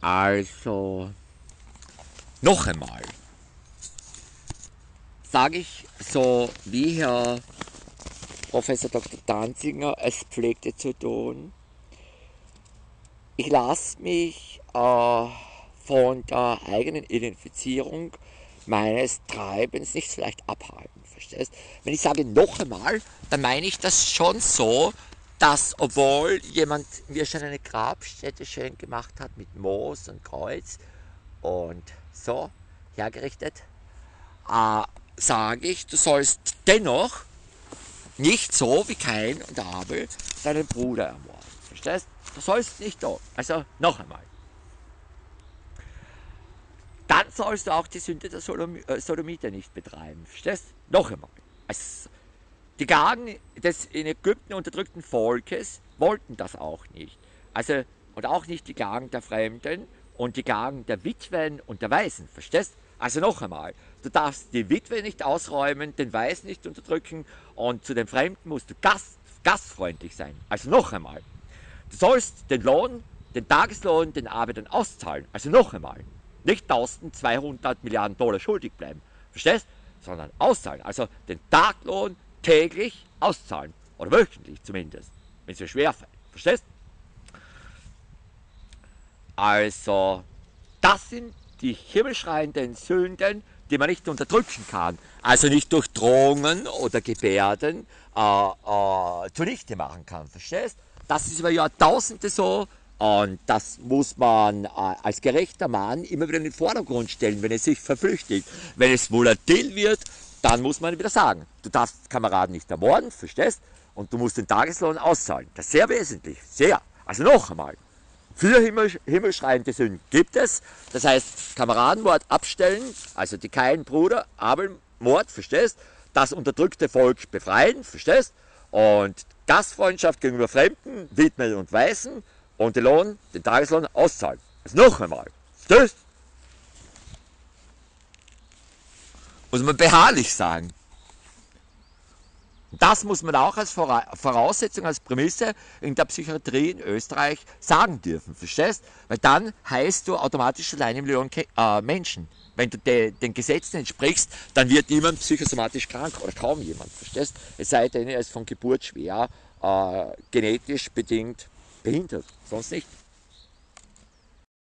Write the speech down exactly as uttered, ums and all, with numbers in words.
Also, noch einmal sage ich so, wie Herr Professor Doktor Danziger es pflegte zu tun. Ich lasse mich äh, von der eigenen Identifizierung meines Treibens nicht so leicht abhalten, verstehst? Wenn ich sage noch einmal, dann meine ich das schon so, dass obwohl jemand mir schon eine Grabstätte schön gemacht hat mit Moos und Kreuz und so hergerichtet, äh, sage ich, du sollst dennoch nicht so wie Kain und Abel deinen Bruder ermorden. Verstehst? Du sollst nicht tun. Also noch einmal. Dann sollst du auch die Sünde der Solom äh, Sodomite nicht betreiben. Verstehst? Noch einmal. Also, die Gagen des in Ägypten unterdrückten Volkes wollten das auch nicht. Also, und auch nicht die Gagen der Fremden und die Gagen der Witwen und der Waisen. Verstehst? Also noch einmal, du darfst die Witwe nicht ausräumen, den Waisen nicht unterdrücken und zu den Fremden musst du gast, gastfreundlich sein. Also noch einmal, du sollst den Lohn, den Tageslohn, den Arbeitern auszahlen. Also noch einmal, nicht eintausendzweihundert Milliarden Dollar schuldig bleiben, verstehst? Sondern auszahlen, also den Taglohn täglich auszahlen oder wöchentlich zumindest, wenn es dir schwerfällt, verstehst? Also, das sind die himmelschreienden Sünden, die man nicht unterdrücken kann, also nicht durch Drohungen oder Gebärden äh, äh, zunichte machen kann, verstehst? Das ist über Jahrtausende so und das muss man äh, als gerechter Mann immer wieder in den Vordergrund stellen, wenn es sich verflüchtigt. Wenn es volatil wird, dann muss man wieder sagen, du darfst Kameraden nicht ermorden, verstehst? Und du musst den Tageslohn auszahlen. Das ist sehr wesentlich, sehr. Also noch einmal. Vier Himmel, himmelschreiende Sünden gibt es, das heißt Kameradenmord abstellen, also die Kain, Bruder, Abel, Mord, verstehst? Das unterdrückte Volk befreien, verstehst? Und Gastfreundschaft gegenüber Fremden, Witwen und Waisen und den Lohn, den Tageslohn auszahlen. Also noch einmal, verstehst? Muss man beharrlich sagen. Das muss man auch als Voraussetzung, als Prämisse in der Psychiatrie in Österreich sagen dürfen, verstehst? Weil dann heißt du automatisch schon eine Million äh, Menschen. Wenn du de, den Gesetzen entsprichst, dann wird niemand psychosomatisch krank oder kaum jemand, verstehst? Es sei denn, er ist von Geburt schwer, äh, genetisch bedingt behindert, sonst nicht.